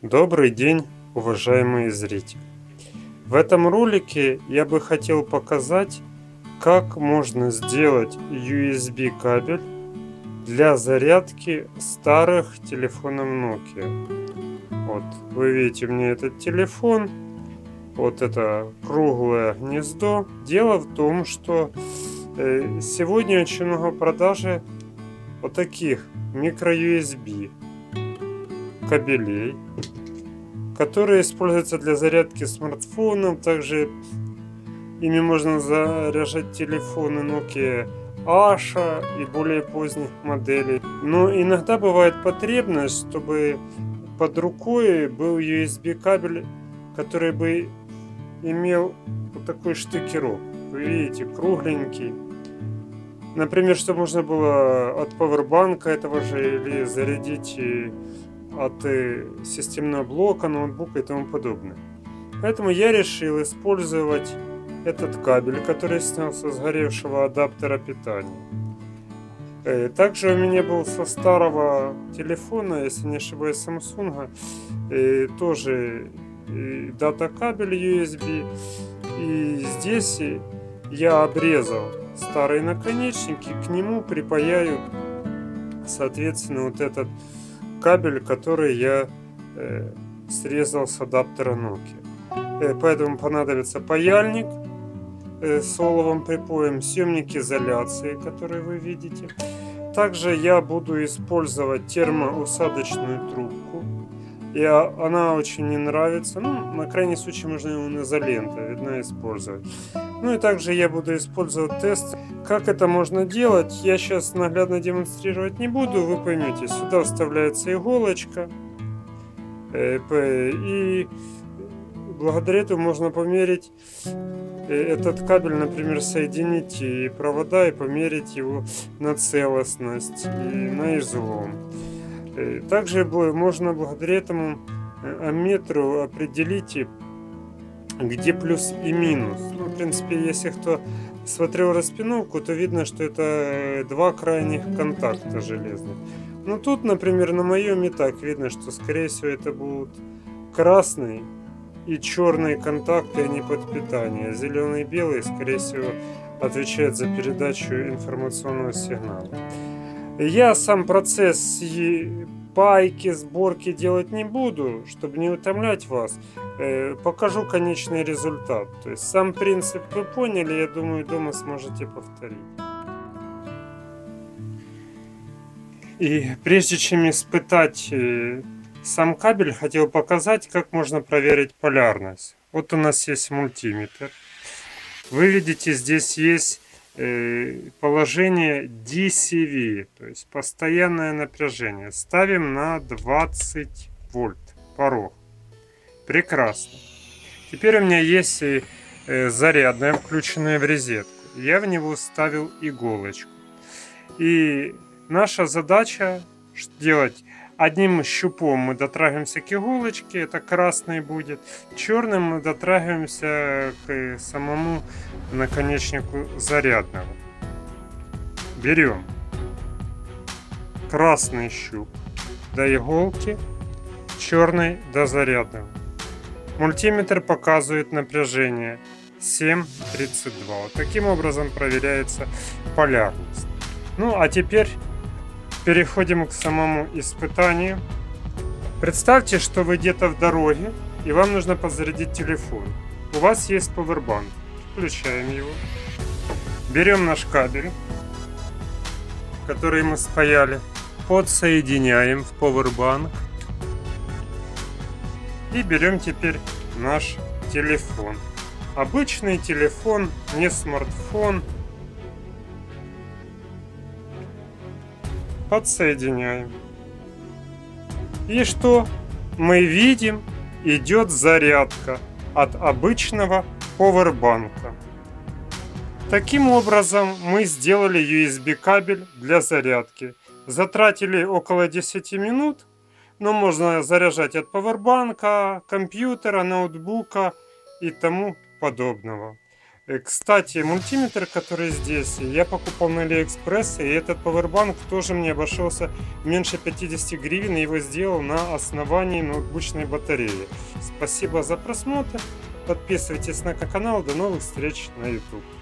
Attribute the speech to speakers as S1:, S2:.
S1: Добрый день, уважаемые зрители! В этом ролике я бы хотел показать, как можно сделать USB кабель для зарядки старых телефонов Nokia. Вот, вы видите, у меня этот телефон, вот это круглое гнездо. Дело в том, что сегодня очень много продажи вот таких micro-USB кабелей, которые используются для зарядки смартфонов. Также ими можно заряжать телефоны Nokia Asha и более поздних моделей. Но иногда бывает потребность, чтобы под рукой был USB кабель, который бы имел вот такой штекерок. Вы видите, кругленький. Например, чтобы можно было от пауэрбанка этого же или зарядить от системного блока, ноутбука и тому подобное. Поэтому я решил использовать этот кабель, который снялся с сгоревшего адаптера питания. Также у меня был со старого телефона, если не ошибаюсь, Samsung, тоже дата-кабель USB. И здесь я обрезал старые наконечники, к нему припаяю, соответственно, вот этот кабель, который я срезал с адаптера Nokia. Поэтому понадобится паяльник с оловом припоем, съемник изоляции, который вы видите. Также я буду использовать термоусадочную трубку. И она очень мне нравится. На крайний случай можно его изолентой, видно, использовать. И также я буду использовать тест. Как это можно делать, я сейчас наглядно демонстрировать не буду. Вы поймете, сюда вставляется иголочка. И благодаря этому можно померить этот кабель, например, соединить и провода и померить его на целостность и на излом. Также можно благодаря этому амметру определить, где плюс и минус. В принципе, если кто смотрел распиновку, то видно, что это два крайних контакта железных. Но тут, например, на моем и так видно, что скорее всего это будут красный и черные контакты, а не под питание. Зеленый и белый, скорее всего, отвечают за передачу информационного сигнала. Я сам процесс пайки, сборки делать не буду, чтобы не утомлять вас. Покажу конечный результат. То есть сам принцип вы поняли, я думаю, дома сможете повторить. И прежде чем испытать сам кабель, хотел показать, как можно проверить полярность. Вот у нас есть мультиметр. Вы видите, здесь есть положение DCV, то есть постоянное напряжение. Ставим на 20 вольт порог. Прекрасно. Теперь у меня есть зарядная, включенная в розетку. Я в него ставил иголочку. И наша задача делать: одним щупом мы дотрагиваемся к иголочке, это красный будет. Черным мы дотрагиваемся к самому наконечнику зарядного. Берем красный щуп до иголки, черный до зарядного. Мультиметр показывает напряжение 7,32. Вот таким образом проверяется полярность. А теперь переходим к самому испытанию. Представьте, что вы где-то в дороге и вам нужно подзарядить телефон. У вас есть пауэрбанк. Включаем его. Берем наш кабель, который мы спаяли, подсоединяем в пауэрбанк. И берем теперь наш телефон. Обычный телефон, не смартфон. Подсоединяем. И что мы видим? Идет зарядка от обычного пауэрбанка. Таким образом мы сделали USB кабель для зарядки. Затратили около 10 минут, но можно заряжать от пауэрбанка, компьютера, ноутбука и тому подобного. Кстати, мультиметр, который здесь, я покупал на Алиэкспресс, и этот пауэрбанк тоже мне обошелся меньше 50 гривен, и его сделал на основании ноутбучной батареи. Спасибо за просмотр, подписывайтесь на канал, до новых встреч на YouTube.